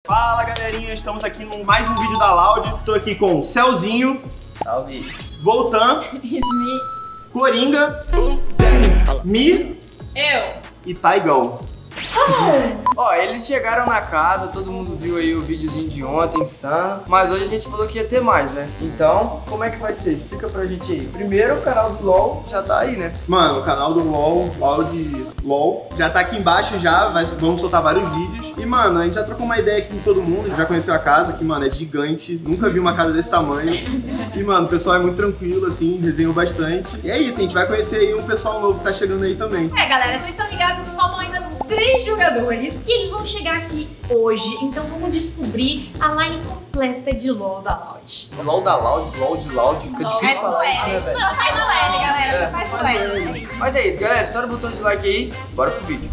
Fala galerinha, estamos aqui em mais um vídeo da Loud. Estou aqui com Celzinho. Salve. Voltan. Coringa. Mi. Eu. E Taigão. Ó, eles chegaram na casa, todo mundo viu aí o videozinho de ontem, insano. Mas hoje a gente falou que ia ter mais, né? Então, como é que vai ser? Explica pra gente aí. Primeiro, o canal do LoL já tá aí, né? Mano, o canal do LoL, Loud LoL, já tá aqui embaixo já, vamos soltar vários vídeos. E mano, a gente já trocou uma ideia aqui com todo mundo, já conheceu a casa, que mano, é gigante. Nunca vi uma casa desse tamanho. E mano, o pessoal é muito tranquilo, assim, resenhou bastante. E é isso, a gente vai conhecer aí um pessoal novo que tá chegando aí também. É galera, vocês estão ligados que faltam ainda 3 jogadores e eles vão chegar aqui hoje, então vamos descobrir a line completa de LoL da Loud. LoL da Loud, LoL de Loud, fica difícil falar isso, né, velho? Não, faz no L, galera, faz no L. Mas é isso, galera, estoura o botão de like aí, bora pro vídeo.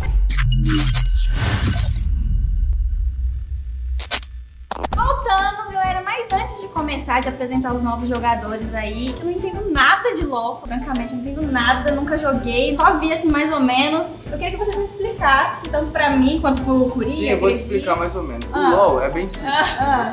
Voltamos, galera, mas antes de começar de apresentar os novos jogadores aí, que eu não entendo nada de LoL, francamente, não entendo nada, nunca joguei, só vi assim mais ou menos. Eu queria que vocês me explicassem, tanto pra mim quanto pro Coringa. Sim, eu vou te explicar mais ou menos. O LoL é bem simples.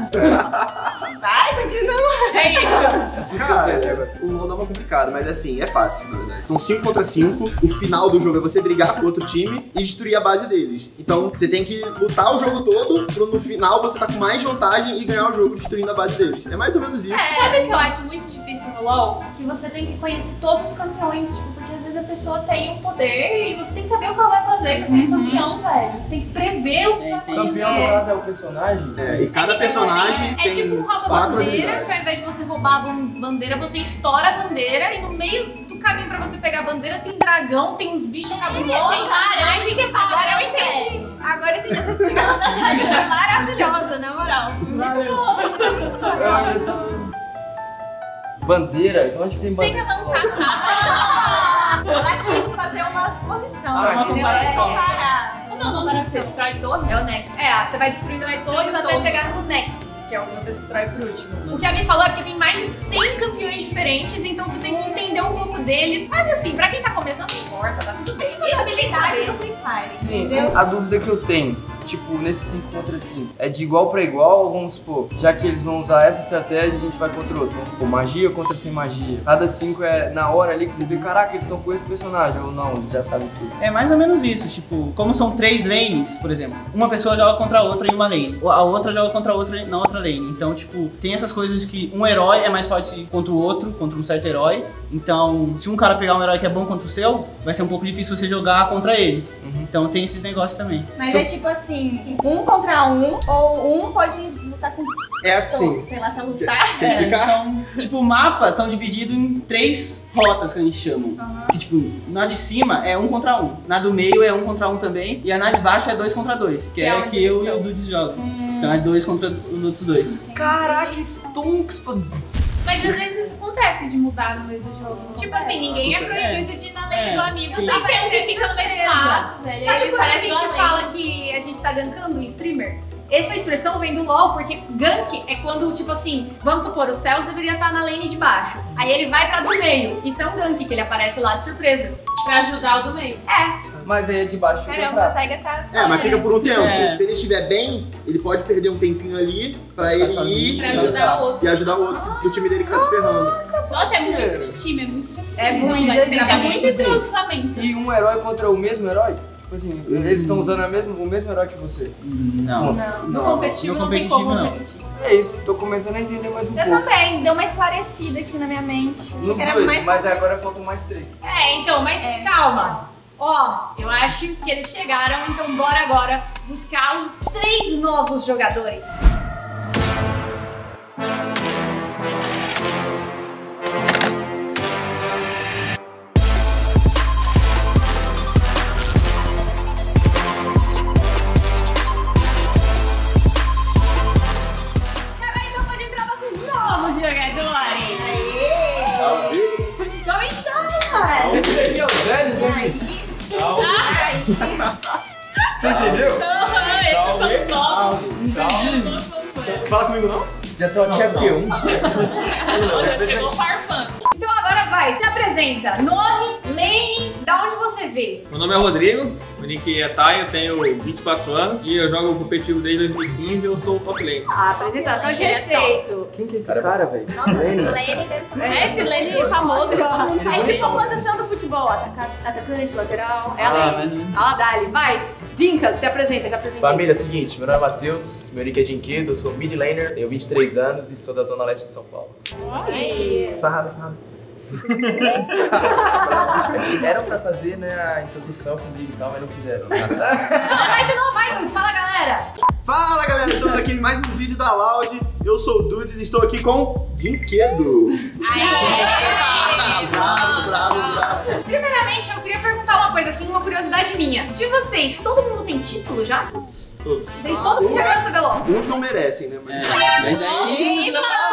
Vai, continua. É isso. Cara, o LoL dá uma complicada, mas assim, é fácil, na verdade. São 5 contra 5, o final do jogo é você brigar com outro time e destruir a base deles. Então, você tem que lutar o jogo todo, pra no final você tá com mais vantagem e ganhar o jogo destruindo a base deles. É mais ou menos isso. Sabe o que eu acho muito difícil no LoL? Que você tem que conhecer todos os campeões, tipo, porque às vezes a pessoa tem um poder e você tem que saber o que ela vai fazer com aquele campeão, velho. Você tem que prever o que vai fazer. Campeão, no caso, é o personagem? É, e cada personagem é tipo um rouba bandeira, que ao invés de você roubar a bandeira, você estoura a bandeira e no meio do caminho pra você pegar a bandeira tem dragão, tem uns bichos cabulosos. Agora eu entendi. Agora eu entendi essa explicação da Thalia. Maravilhosa, na moral. Eu ainda tô... Bandeira? Onde que tem Tem que bandeira? avançar. Ela quis fazer uma suposição, Ah, entendeu? comparação. Como é o nome que você destrói torre? É o Nexus. É, você vai destruindo as torres até chegar no Nexus, que é o que você destrói por último. O que a Mi falou é que tem mais de 100 campeões diferentes, então você tem que entender um pouco deles. Mas assim, pra quem tá começando, não importa, tá tudo bem. Tipo, a habilidade do Free Fire, Sim, entendeu? a dúvida que eu tenho, tipo, nesse 5 contra 5, é de igual pra igual ou vamos supor, já que eles vão usar essa estratégia, a gente vai contra outro. Vamos supor, magia contra sem magia. Cada 5 é na hora ali que você vê, caraca, eles estão com esse personagem, ou não, eles já sabem tudo. É mais ou menos isso, tipo, como são 3 lanes, por exemplo, uma pessoa joga contra a outra em uma lane, a outra joga contra a outra na outra lane. Então, tipo, tem essas coisas que um herói é mais forte contra o outro, contra um certo herói. Então, se um cara pegar um herói que é bom contra o seu, vai ser um pouco difícil você jogar contra ele. Então tem esses negócios também. Mas é tipo assim, 1 contra 1, ou um pode lutar com É assim. todos, sei lá, se é lutar. Quer explicar? São, tipo, mapas são divididos em 3 rotas que a gente chama. Que, tipo, na de cima é 1 contra 1, na do meio é 1 contra 1 também, e a na de baixo é 2 contra 2, que é onde que eu e eles o Dudes jogam. Então é 2 contra os outros 2. Caraca, stonks, pô. Mas às vezes isso acontece de mudar no meio do jogo. Tipo assim, ninguém é proibido de ir na lane do amigo, sim. só Parece que pra ele fica no meio do mato, velho. Sabe Ele quando a parece gente uma fala lenda. que a gente tá gankando um streamer? Essa expressão vem do LoL, porque gank é quando, tipo assim, vamos supor, o Cells deveria estar na lane de baixo. Aí ele vai pra do meio. Isso é um gank, que ele aparece lá de surpresa. Pra ajudar o do meio. Mas aí é de baixo fica Caramba, a fraco. Taiga tá... É, mas fica por um tempo. É. Se ele estiver bem, ele pode perder um tempinho ali pra ele ir Pra ajudar o outro. e ajudar o outro do time dele que tá se ferrando. Nossa, é muito de time, é muito de time. É Isso muito, já mas existe, fica muito tipo assim, entrosamento. E um herói contra o mesmo herói? Tipo assim, eles estão usando o mesmo herói que você. Não. Não, no Não, competitivo no não tem competitivo como não. competir. É isso, tô começando a entender mais um Eu pouco. também, deu uma esclarecida aqui na minha mente. Nos Era dois, mais mas agora faltam mais 3. É, então, mas calma. Ó, eu acho que eles chegaram, então bora agora buscar os 3 novos jogadores. Agora então pode entrar nossos novos jogadores. Como estão? Esse aqui é o velho, né? Você entendeu? Esses são os novos. Fala comigo não? Já tô aqui há quê? Um dia? Já chegou o Farfã. Então agora vai, vai, se apresenta. Nome, lane, da onde você veio? Meu nome é Rodrigo, meu nick é Tai, eu tenho 24 anos e eu jogo competitivo desde 2015 e eu sou top lane. Apresentação de respeito. Quem que é esse cara, velho? Esse Lane famoso, todo mundo É fala. tipo a posição do futebol, atacante, lateral, é a Ah, lane. Ah, dali, vai. Dincas, se apresenta, já apresentei. Família, seguinte, meu nome é Matheus, meu nick é Dinquedo, eu sou mid laner, tenho 23 anos e sou da zona leste de São Paulo. Sarrada. Eram pra fazer, né, a introdução comigo e tal, mas não quiseram. Não, vai de novo, vai, Dudes. Fala, galera. Fala galera, estamos aqui em mais um vídeo da Loud. Eu sou o Dudes e estou aqui com Dinquedo. Bravo. Primeiramente, eu queria perguntar uma coisa, assim, uma curiosidade minha. De vocês, todo mundo tem título já? Todos. Todo mundo já ganhou CBLOL? Uns não merecem, né? Mas... Mas aí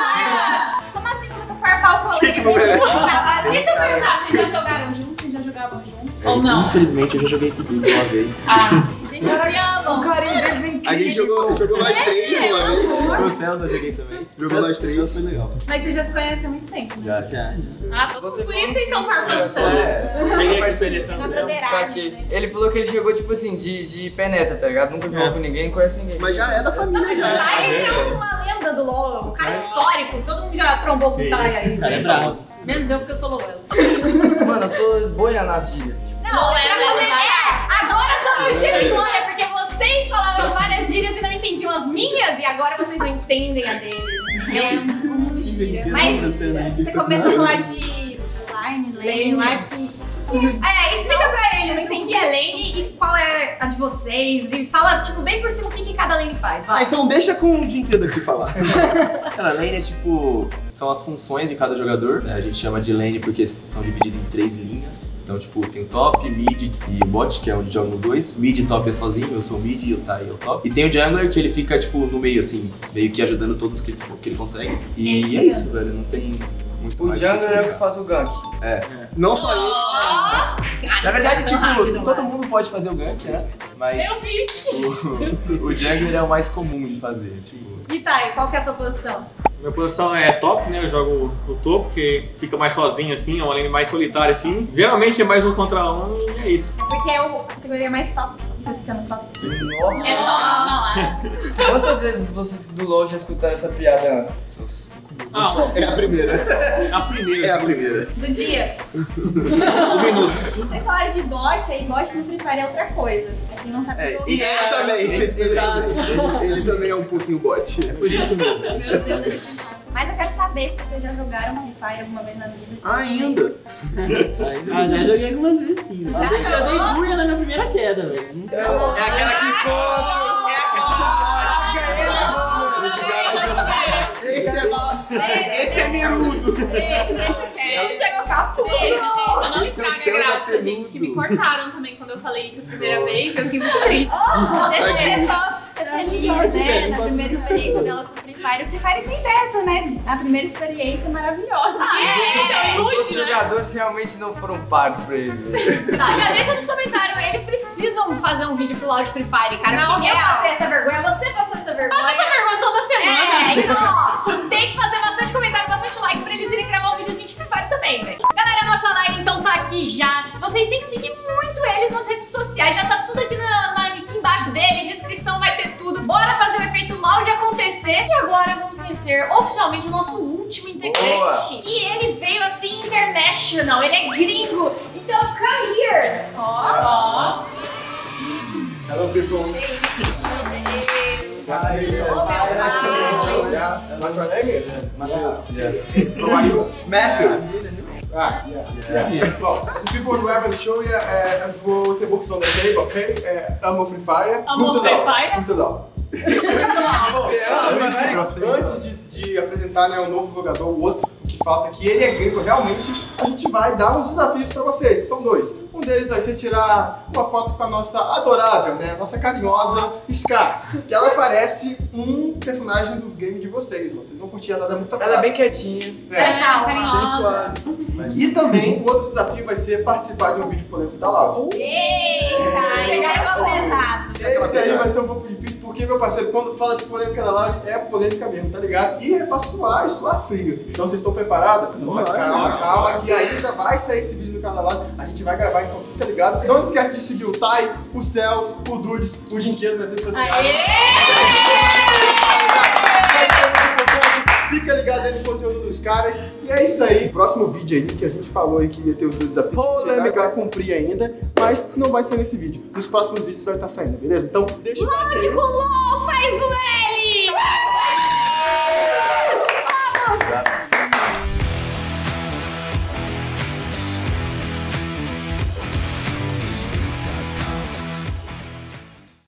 Como assim começou a farpar o Que não merece? Deixa eu perguntar, vocês já jogaram juntos? Vocês já jogavam juntos? Ou não? Infelizmente eu já joguei com o Dudes uma vez. Deixa eu se amam. Carinho deles é incrível. A gente jogou nós três uma vez. Com o Celso eu joguei também. Jogou nós três. Foi legal. Mas vocês já se conhecem há muito tempo. Já. Ah, por isso vocês estão farmando tanto. Cheguei com a experiência. Só que ele falou que ele jogou, tipo assim, de penetra, tá ligado? Nunca jogou com ninguém, não conhece ninguém. Mas já é da família, já. Aí ele é uma lenda do LoL, um cara histórico, todo mundo já trombou com o Tai aí. cara é bravo. Menos eu, porque eu sou LoL. Mano, eu tô boiando as gírias. Não, agora são meus dias de glória, porque vocês falaram várias gírias e não entendiam as minhas, e agora vocês não entendem a deles. É, o mundo gira. Mas você começou a falar de lane lá que... Explica pra eles o que é lane e qual é a de vocês, e fala, tipo, bem por cima o que cada lane faz, vai. Então deixa com o Dinquedo aqui falar. Cara, lane é tipo, são as funções de cada jogador, né? A gente chama de lane porque são divididas em 3 linhas. Então, tipo, tem o top, mid e bot, que é onde jogam os dois. Mid e top é sozinho, eu sou o mid e o Tai é o top. E tem o jungler, que ele fica, tipo, no meio, assim, meio que ajudando todos que ele consegue. E é isso, velho, não tem muito O mais jungler é o que explicar. faz o gank. Não só ele. Na verdade, tipo, todo mundo pode fazer o gank, né? Mas Eu vi. o jungler é o mais comum de fazer, tipo... E Tai, qual que é a sua posição? Minha posição é top, né? Eu jogo no topo, porque fica mais sozinho assim, é uma lane mais solitária assim. Geralmente é mais 1 contra 1 e é isso. É porque é a categoria mais top. Você fica no top. Nossa. É top, não é? Quantas vezes vocês do LoL já escutaram essa piada antes? Ah, É a primeira. a primeira. É a primeira. Do dia. 1 minuto. Vocês falaram de bot, aí bot no Free Fire é outra coisa. Pra quem não sabe o E ele também. Ele também é um pouquinho bot. Por isso mesmo. Meu Deus, ele pensava. Mas eu quero saber se vocês já jogaram Free Fire alguma vez na vida. Ainda. Ah, já joguei algumas vezes sim. Eu dei buia na minha primeira queda, velho. É aquela que come. Esse é mirudo. Chegou capo. Deixa, não estraga a graça, gente, que me cortaram também quando eu falei isso a primeira vez. Eu fiquei muito triste. Deixa eu só ser feliz, né? Na primeira experiência dela com o Free Fire. O Free Fire tem dessa, né? A primeira experiência maravilhosa. Os jogadores realmente não foram pagos pra ele. Tá, já deixa nos comentários, eles precisam fazer um vídeo pro Loud Free Fire, cara. Não, Porque eu real. passei essa vergonha, você passou essa vergonha. Passa essa vergonha toda semana. Então, ó, tem que fazer bastante comentário, bastante like pra eles irem gravar um videozinho de Free Fire também, velho. Galera, nossa live então tá aqui já. Vocês têm que seguir muito eles nas redes sociais. Já tá tudo aqui, aqui embaixo deles, descrição vai ter tudo. Bora fazer o efeito Loud acontecer. E agora vamos conhecer oficialmente o nosso último integrante. Boa. E ele veio assim international, ele é gringo. Então, come here. Ó. Hello, people. What's your name? Matthew. Well, the people who haven't shown you, we'll ter books on the table, okay? Amo Free Fire. Amo Free Fire? Muito legal. Antes de apresentar, né, um novo jogador, o outro que falta aqui, ele é gringo realmente, a gente vai dar uns desafios pra vocês, são 2. Um deles vai ser tirar uma foto com a nossa adorável, né, nossa carinhosa Scar, que ela parece um personagem do game de vocês, mano. Vocês vão curtir, ela é muito Ela é bem quietinha. carinhosa. E também, o outro desafio vai ser participar de um vídeo polêmico da Loud. Eita, chegou pesado. Esse aí vai ser um pouco difícil porque Porque, meu parceiro, quando fala de polêmica na live, é polêmica mesmo, tá ligado? E é pra suar e suar frio. Então vocês estão preparados? Mas calma, que ainda vai sair esse vídeo no canal lá. A gente vai gravar, então fica ligado. Não esquece de seguir o Tai, o Cels, o Dudes, o Dinquedo nas redes sociais. Fica ligado aí no conteúdo dos caras. E é isso aí. Próximo vídeo aí que a gente falou aí que ia ter os desafios. A gente vai cumprir ainda, mas não vai ser nesse vídeo. Nos próximos vídeos vai estar saindo, beleza? Então deixa o like aí. LOL, faz o L!